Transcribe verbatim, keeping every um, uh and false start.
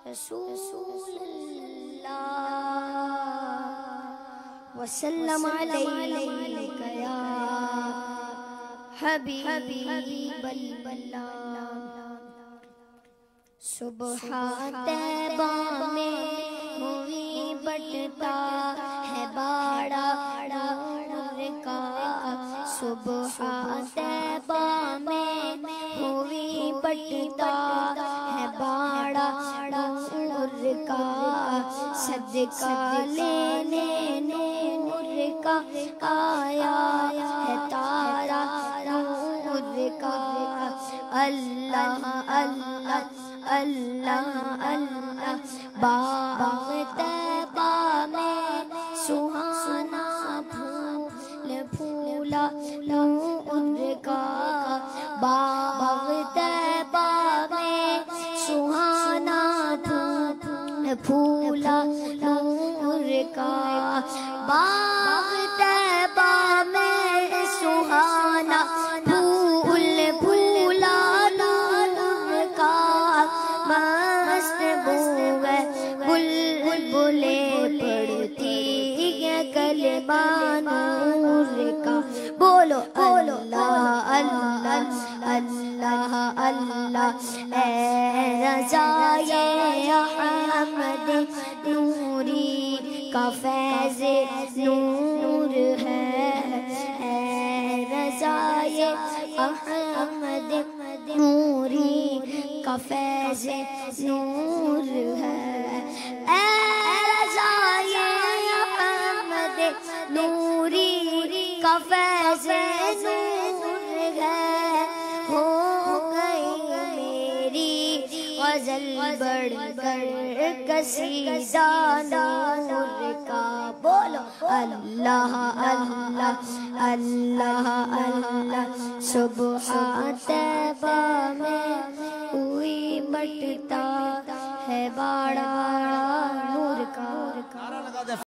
رسول اللہ وسلم علیک یا حبیب اللہ۔ صبح طیبہ میں ہوئی بٹتا ہے باڑا نور کا، صبح طیبہ میں ہوئی بٹتا ہے باڑا نور کا، صدقہ لینے نور کا آیا ہے تارا نور کا۔ اللہ اللہ اللہ اللہ باغ طیبہ میں سہانا پھول پھولا نور کا، باغ طیبہ میں سہانا پھول پھولا نور کا، باغ طیبہ میں سہانا پھول پھولا نور کا، مست بوئے بلبلیں پڑھتی ہیں کلمہ نور کا۔ بولو اللہ اللہ اللہ اللہ، اے رضائے احمد نوری کا فیض نور ہے، اے رضائے احمد نوری کا فیض نور ہے، اے رضائے احمد نوری کا فیض نور ہے۔ ہو گئی میری غزل بڑھ کر قصیدہ نور کا۔ بولو اللہ اللہ اللہ اللہ، صبح طیبہ میں ہوئی بٹتا ہے باڑا نور کا۔